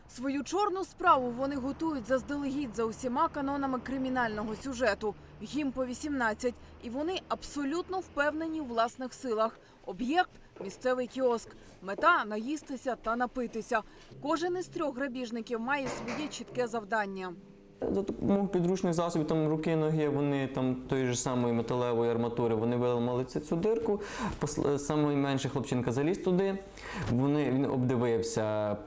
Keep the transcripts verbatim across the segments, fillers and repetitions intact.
Свою чорну справу вони готують заздалегідь за усіма канонами кримінального сюжету. Їм по вісімнадцять. І вони абсолютно впевнені у власних силах. Об'єкт – місцевий кіоск. Мета – наїстися та напитися. Кожен із трьох грабіжників має своє чітке завдання. За допомогою підручних засобів, там руки, ноги, вони там тої ж самої металевої арматури, вони виламали цю дирку. Найменший хлопчинка заліз туди, вони, він обдивився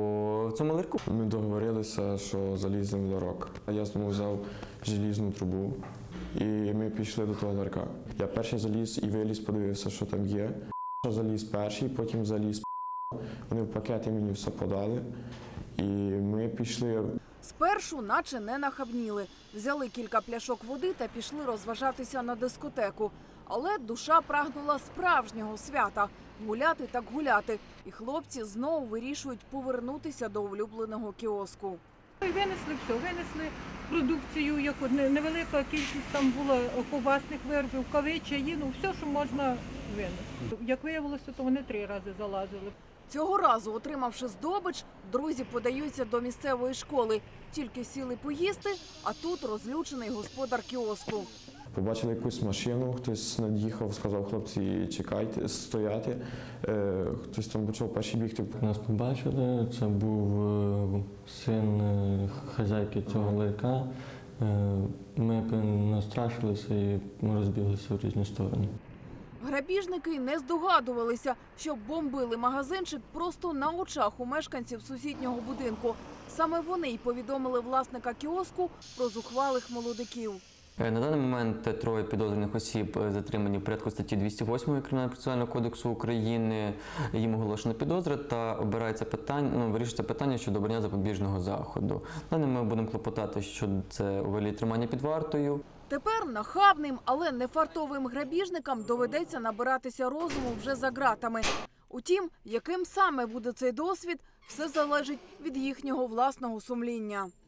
по цьому ларьку. Ми договорилися, що заліземо в ларьок. Я знову взяв желізну трубу і ми пішли до того ларька. Я перший заліз і виліз, подивився, що там є. Заліз перший, потім заліз. Вони в пакети мені все подали і ми пішли. Спершу наче не нахабніли. Взяли кілька пляшок води та пішли розважатися на дискотеку. Але душа прагнула справжнього свята – гуляти так гуляти. І хлопці знову вирішують повернутися до улюбленого кіоску. Винесли все, винесли продукцію, як невелика кількість там була ковбасних виробів, кави, чаї, ну все, що можна винести. Як виявилося, то вони три рази залазили. Цього разу, отримавши здобич, друзі подаються до місцевої школи. Тільки сіли поїсти, а тут розлючений господар кіоску. Побачили якусь машину, хтось над'їхав, сказав, хлопці, чекайте, стояти. Е, хтось там почав перший бігти. Нас побачили, це був е, син е, хазяйки цього ларька. Е, ми настрашилися і розбіглися в різні сторони. Грабіжники не здогадувалися, що бомбили магазинчик просто на очах у мешканців сусіднього будинку. Саме вони й повідомили власника кіоску про зухвалих молодиків. На даний момент троє підозрюваних осіб затримані в порядку статті двісті восьмої Кримінально-процесуального кодексу України. Їм оголошена підозра та обирається питання, ну, вирішується питання щодо обрання запобіжного заходу. Далі ми будемо клопотати, що це у вигляді тримання під вартою. Тепер нахабним, але не фартовим грабіжникам доведеться набиратися розуму вже за ґратами. Утім, яким саме буде цей досвід, все залежить від їхнього власного сумління.